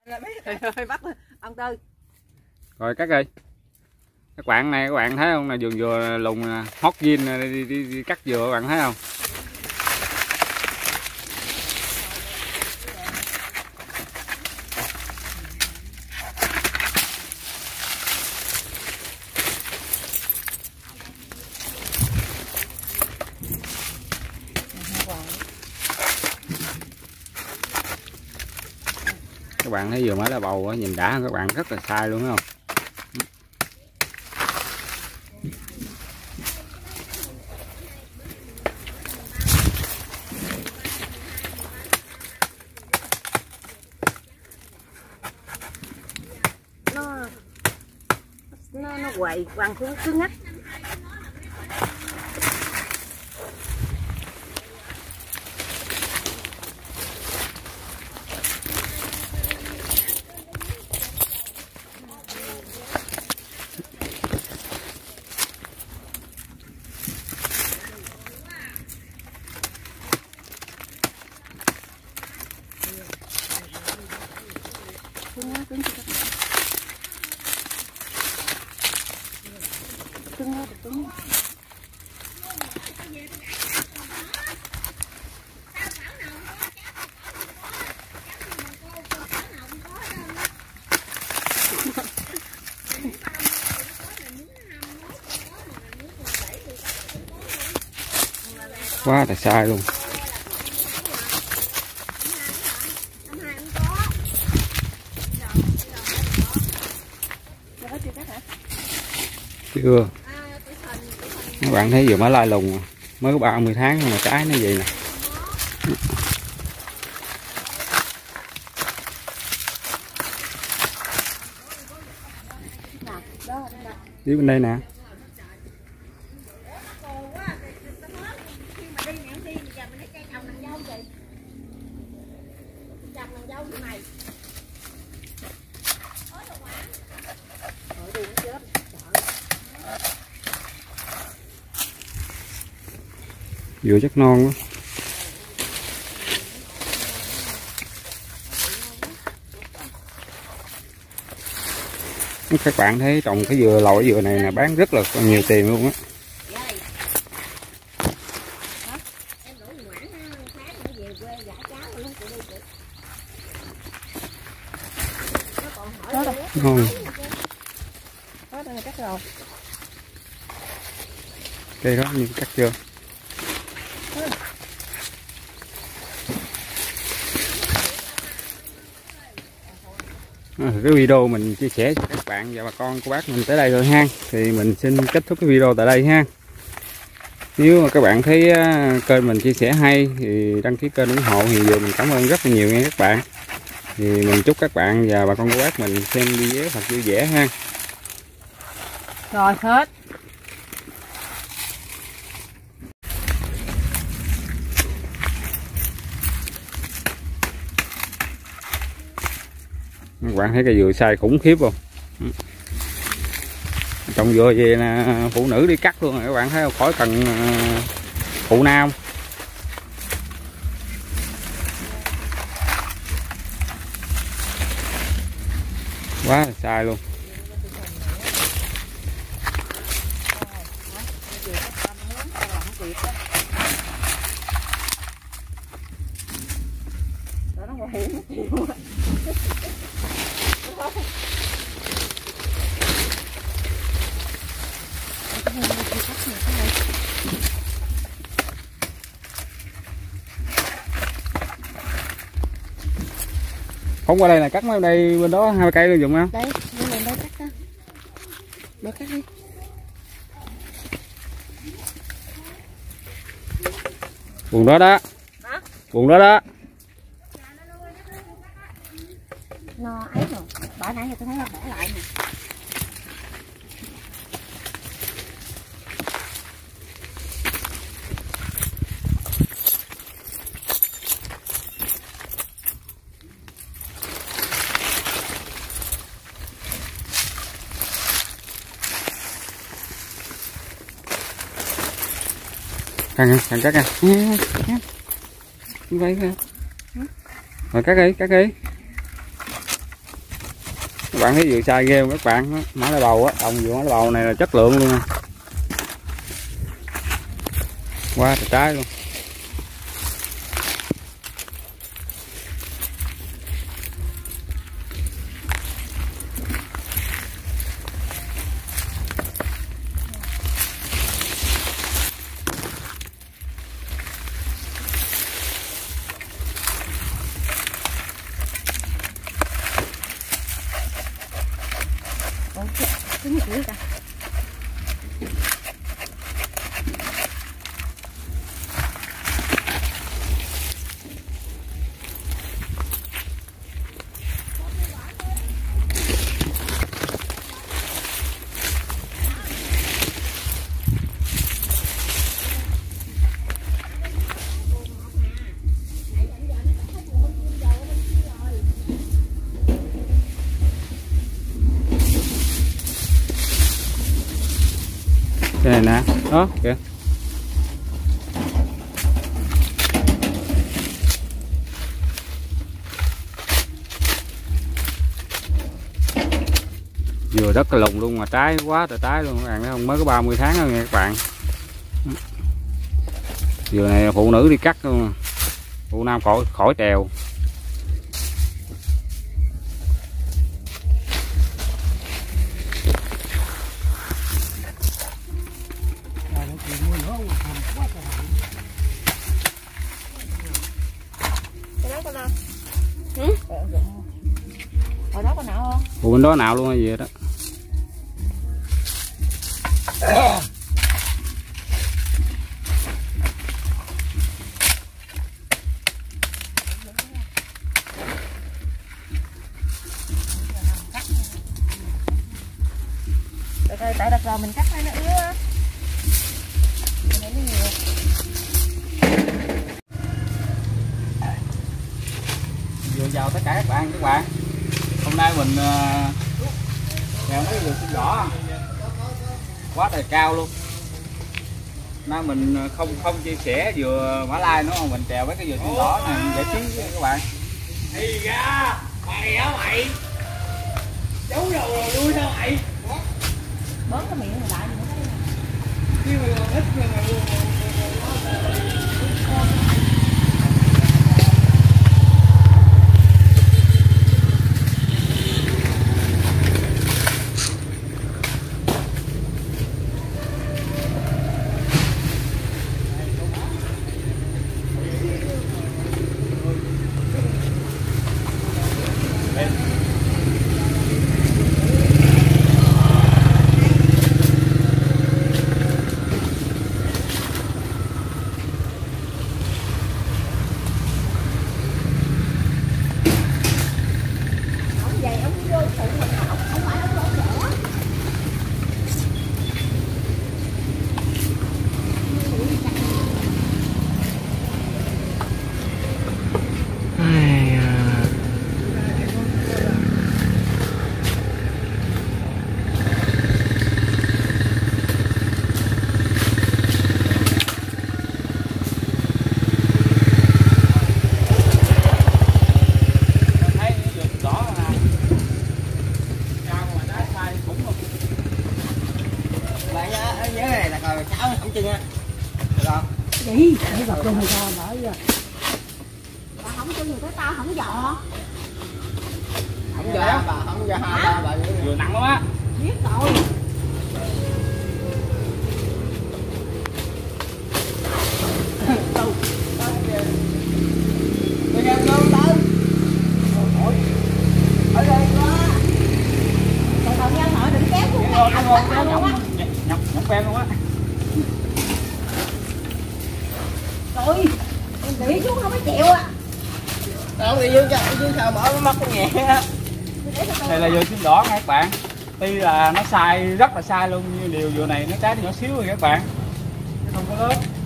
Rồi bắt ông Tư. Rồi cắt đi. Các bạn này, các bạn thấy không, là vườn dừa lùng hót zin đi cắt dừa, các bạn thấy không? Các bạn thấy vừa mới là bầu nhìn đã hơn, các bạn rất là sai luôn đúng không? Nó quậy quằn xuống cứng ngắt. Quá là sai luôn. Chưa. Các bạn thấy vừa mới lai lùng mới có 30 tháng mà trái nó vậy nè. Đi bên đây nè. Dừa chắc non quá. Các bạn thấy trồng cái dừa lội dừa này là bán rất là nhiều tiền luôn á. Ngon. Cây đó như cắt chưa? Cái video mình chia sẻ cho các bạn và bà con của bác mình tới đây rồi ha, thì mình xin kết thúc cái video tại đây ha. Nếu mà các bạn thấy kênh mình chia sẻ hay thì đăng ký kênh ủng hộ thì mình cảm ơn rất là nhiều nha các bạn. Thì mình chúc các bạn và bà con của bác mình xem video thật vui vẻ ha. Rồi hết. Các bạn thấy cây dừa sai khủng khiếp không? Trồng dừa về là phụ nữ đi cắt luôn rồi, các bạn thấy không? Khỏi cần phụ nam. Quá là sai luôn. Không qua đây là cắt mấy đây bên đó 2 cây luôn dùng không? Đây, đây cắt đó. Để cắt đi. Vùng đó đó. Hả? Vùng đó đó. No ấy rồi. Bỏ nãy giờ tôi thấy là bỏ lại nè. Càng cắt như vậy kìa. Rồi cắt đi. Các bạn thấy vừa sai ghê không các bạn, má lá bầu á, đồng vừa má lá bầu này là chất lượng luôn nè. Quá trời trái luôn. Cái gì vậy ta? Cái này nè, đó kìa. Vừa rất là lùng luôn mà trái quá trời trái luôn các bạn, không mới có 30 tháng thôi nha các bạn. Dừa này phụ nữ đi cắt luôn, phụ nam khỏi trèo. Ở đó có nào không? Phụ bên đó nào luôn hay gì đó. Tại đặt rồi mình cắt nó yếu á. Vừa chào tất cả các bạn. Hôm nay mình đèo mấy dừa sim đỏ quá trời cao luôn. Nay mình không chia sẻ dừa Mã Lai nữa, mình trèo mấy cái dừa sim đỏ này giải trí với các bạn. Đi ra mày á mày, giấu đầu rồi đuôi sao mày, Bớt cái miệng lại chứ mày còn ít mà mày gì? Cái vật luôn rồi bởi giờ. Bà không cho người tới tao không dọ. không dò bà, không dò hai bà Vừa nặng lắm á. Biết rồi. tôi đem cơm tới ở đây quá Còn nhân họ đừng kéo xuống cái ảnh của tao luôn á. Nhọc quen luôn á. Rồi, em bị xuống không có chịu á. đâu đi dưới sao mở cái mắt con nhẹ. Đây là dừa sim đỏ nha các bạn. Tuy là nó sai rất là sai luôn, nhưng điều dừa này nó trái nhỏ xíu rồi các bạn, không có lớn.